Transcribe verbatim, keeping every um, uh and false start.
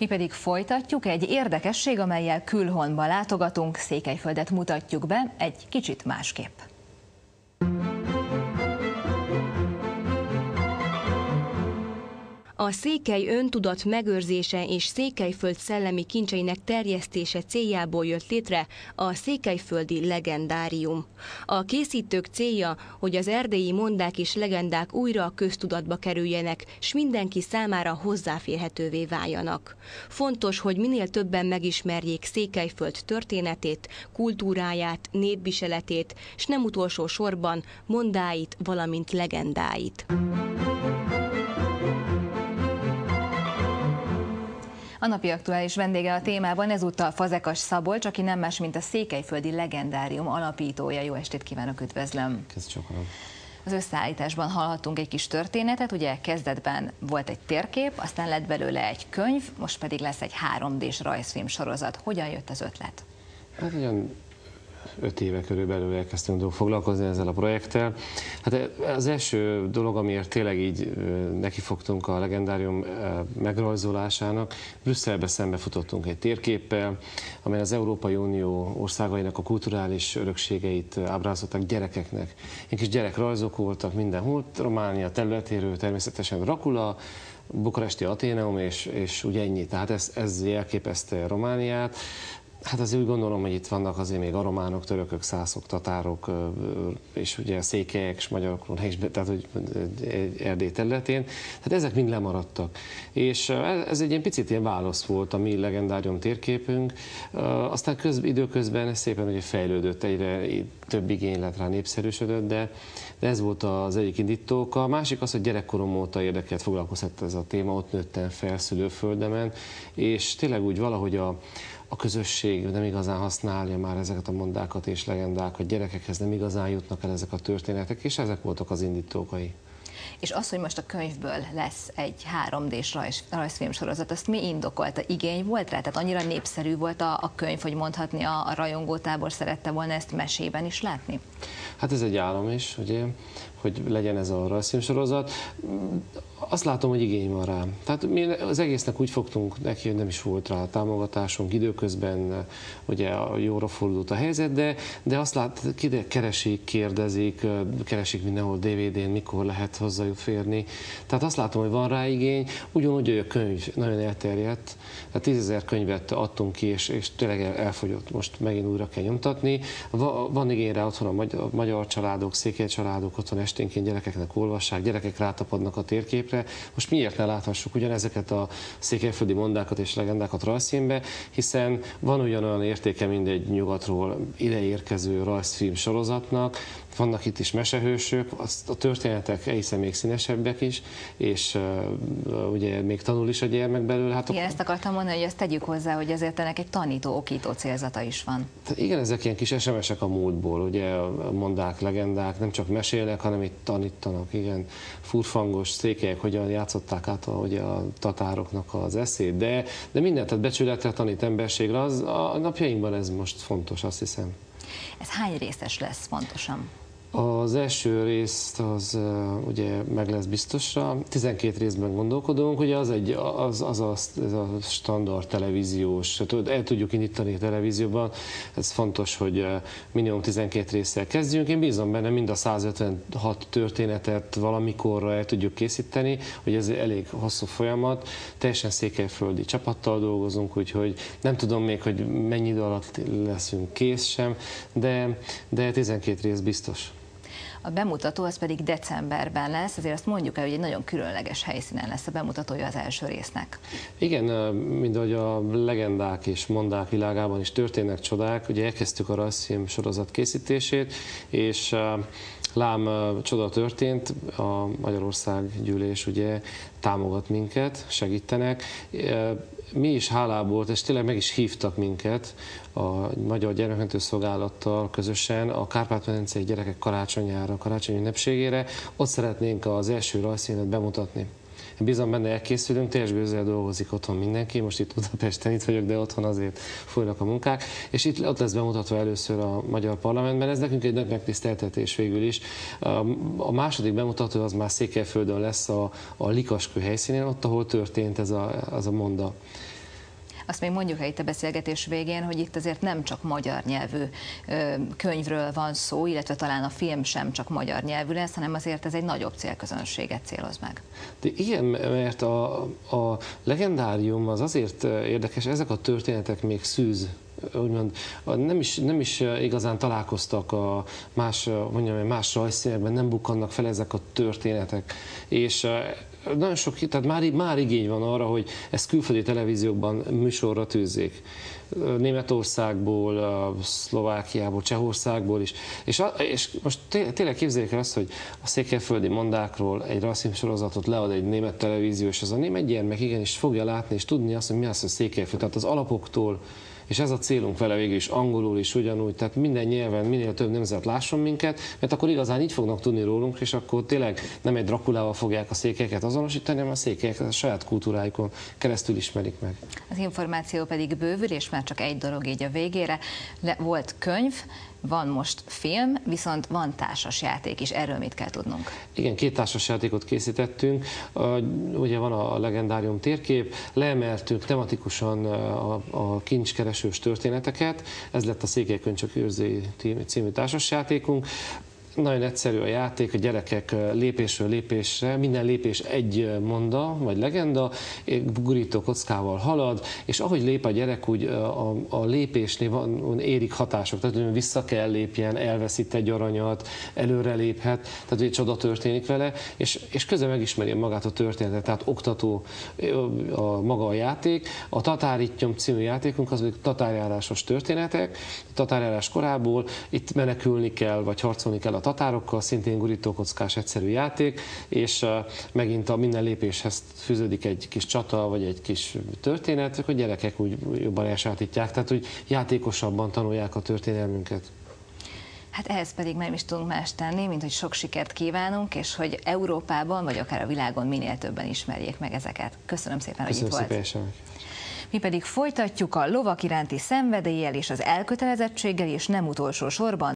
Mi pedig folytatjuk, egy érdekesség, amellyel külhonba látogatunk, Székelyföldet mutatjuk be egy kicsit másképp. A székely öntudat megőrzése és Székelyföld szellemi kincseinek terjesztése céljából jött létre a Székelyföldi Legendárium. A készítők célja, hogy az erdélyi mondák és legendák újra a köztudatba kerüljenek, s mindenki számára hozzáférhetővé váljanak. Fontos, hogy minél többen megismerjék Székelyföld történetét, kultúráját, népviseletét, s nem utolsó sorban mondáit, valamint legendáit. A napi aktuális vendége a témában ezúttal Fazekas Szabolcs, aki nem más, mint a Székelyföldi Legendárium alapítója. Jó estét kívánok, üdvözlöm! Köszönöm. Az összeállításban hallhattunk egy kis történetet, ugye kezdetben volt egy térkép, aztán lett belőle egy könyv, most pedig lesz egy három dés rajzfilm sorozat. Hogyan jött az ötlet? Hát olyan öt éve körülbelül elkezdtünk foglalkozni ezzel a projekttel. Hát az első dolog, amiért tényleg így nekifogtunk a legendárium megrajzolásának, Brüsszelbe szembefutottunk egy térképpel, amely az Európai Unió országainak a kulturális örökségeit ábrázolták gyerekeknek. Ilyen kis gyerekrajzok voltak mindenhol, Románia területéről természetesen Dracula, bukaresti Athéneum, és, és ugye ennyi. Tehát ez, ez jelképezte Romániát. Hát azért úgy gondolom, hogy itt vannak azért még arománok, törökök, szászok, tatárok, és ugye székelyek, és magyarokról, tehát hogy Erdély területén. Tehát ezek mind lemaradtak. És ez egy ilyen picit ilyen válasz volt a mi legendárium térképünk. Aztán köz, időközben ez szépen ugye fejlődött, egyre több igény lett rá, népszerűsödött, de, de ez volt az egyik indítók. A másik az, hogy gyerekkorom óta érdekelt, foglalkoztat ez a téma, ott nőttem fel szülőföldemen, és tényleg úgy valahogy a A közösség nem igazán használja már ezeket a mondákat és legendákat, gyerekekhez nem igazán jutnak el ezek a történetek, és ezek voltak az indítókai. És az, hogy most a könyvből lesz egy három dés rajz, rajzfilm sorozat, azt mi indokolta? Igény volt rá? Tehát annyira népszerű volt a, a könyv, hogy mondhatni a, a rajongótábor szerette volna ezt mesében is látni? Hát ez egy álom is, ugye, hogy legyen ez a rajzfilm sorozat. Azt látom, hogy igény van rá. Tehát mi az egésznek úgy fogtunk neki, hogy nem is volt rá támogatásunk, időközben ugye jóra fordult a helyzet, de, de azt lát, keresik, kérdezik, keresik mindenhol dé vé dén, mikor lehet hozzájuk férni. Tehát azt látom, hogy van rá igény, ugyanúgy, hogy a könyv nagyon elterjedt, tehát tízezer könyvet adtunk ki, és, és tényleg elfogyott, most megint újra kell nyomtatni. Van igény rá otthon a magyar, magyar családok, székely családok, otthon esténként gyerekeknek olvassák, gyerekek rátapadnak a térképre. Most miért ne láthassuk ugyanezeket a székelyföldi mondákat és legendákat rajzfilmbe, hiszen van ugyanolyan értéke, mint egy nyugatról ideérkező rajzfilm sorozatnak, vannak itt is mesehősök, a történetek egészen még színesebbek is, és uh, ugye még tanul is a gyermek belőle. Hát igen, ezt akartam mondani, hogy ezt tegyük hozzá, hogy ezért ennek egy tanító, okító célzata is van. Igen, ezek ilyen kis es em esek a múltból, ugye mondák, legendák, nem csak mesélnek, hanem itt tanítanak, igen, furfangos székelyek, hogyan játszották át a, ugye a tatároknak az eszét, de, de mindent, tehát becsületre tanít, emberségre, az a napjainkban ez most fontos, azt hiszem. Ez hány részes lesz pontosan? Az első részt az uh, ugye meg lesz biztosra, tizenkét részben gondolkodunk, ugye az egy, az, az a, ez a standard televíziós, el tudjuk indítani a televízióban, ez fontos, hogy uh, minimum tizenkét résszel kezdjünk, én bízom benne, mind a százötvenhat történetet valamikorra el tudjuk készíteni, hogy ez elég hosszú folyamat, teljesen székelyföldi csapattal dolgozunk, úgyhogy nem tudom még, hogy mennyi idő alatt leszünk kész sem, de, de tizenkét rész biztos. A bemutató az pedig decemberben lesz, azért azt mondjuk el, hogy egy nagyon különleges helyszínen lesz a bemutatója az első résznek. Igen, mint ahogy a legendák és mondák világában is történnek csodák, ugye elkezdtük a rajzfilm sorozat készítését, és lám csoda történt, a Magyarország gyűlés ugye támogat minket, segítenek. Mi is hálából, és tényleg meg is hívtak minket a Magyar Gyermekmentő Szolgálattal közösen a Kárpát-medencei gyerekek karácsonyára, karácsonyi ünnepségére. Ott szeretnénk az első rajzfilmet bemutatni. Bízom benne, elkészülünk, teljes gőzzel dolgozik otthon mindenki, most itt Budapesten itt vagyok, de otthon azért folynak a munkák, és itt ott lesz bemutatva először a Magyar Parlamentben, ez nekünk egy nagy megtiszteltetés végül is. A második bemutató az már Székelyföldön lesz a, a Likaskő helyszínén, ott, ahol történt ez a, az a monda. Azt még mondjuk el itt a beszélgetés végén, hogy itt azért nem csak magyar nyelvű könyvről van szó, illetve talán a film sem csak magyar nyelvű lesz, hanem azért ez egy nagyobb célközönséget céloz meg. De igen, mert a, a legendárium az azért érdekes, ezek a történetek még szűz, úgymond nem is, nem is igazán találkoztak a más, mondjam, más rajzfilmekben, nem bukkannak fel ezek a történetek. És nagyon sok, tehát már, már igény van arra, hogy ezt külföldi televíziókban műsorra tűzzék. Németországból, Szlovákiából, Csehországból is. És, és most tényleg képzeljék el azt, hogy a székelyföldi mondákról egy rajzfilm sorozatot lead egy német televízió, és az a német gyermek igenis fogja látni, és tudni azt, hogy mi az a Székelyföld. Tehát az alapoktól, és ez a célunk vele végül is, angolul is ugyanúgy, tehát minden nyelven minél több nemzet lásson minket, mert akkor igazán így fognak tudni rólunk, és akkor tényleg nem egy Drakulával fogják a székelyeket azonosítani, hanem a székelyeket a saját kultúráikon keresztül ismerik meg. Az információ pedig bővül, és már csak egy dolog így a végére. Le, volt könyv, van most film, viszont van társasjáték is. Erről mit kell tudnunk? Igen, két társasjátékot készítettünk. Ugye van a legendárium térkép, leemeltünk tematikusan a, a kincskeresős történeteket. Ez lett a Székelykönyvcsök őrzői című társasjátékunk. Nagyon egyszerű a játék, a gyerekek lépésről lépésre, minden lépés egy monda, vagy legenda, gurító kockával halad, és ahogy lép a gyerek, úgy a, a lépésnél van, érik hatások, tehát vissza kell lépjen, elveszít egy aranyat, előre léphet, tehát egy csoda történik vele, és, és közben megismeri magát a történetet, tehát oktató a maga a játék. A Tatáríttyom című játékunk az, hogy tatárjárásos történetek, tatárjárás korából, itt menekülni kell, vagy harcolni kell a tatárokkal, szintén gurítókockás egyszerű játék, és megint a minden lépéshez fűződik egy kis csata, vagy egy kis történet, hogy a gyerekek úgy jobban elsajátítják, tehát hogy játékosabban tanulják a történelmünket. Hát ehhez pedig nem is tudunk más tenni, mint hogy sok sikert kívánunk, és hogy Európában, vagy akár a világon minél többen ismerjék meg ezeket. Köszönöm szépen, Köszönöm hogy itt volt. Szépen. Mi pedig folytatjuk a lovak iránti szenvedéllyel és az elkötelezettséggel, és nem utolsó sorban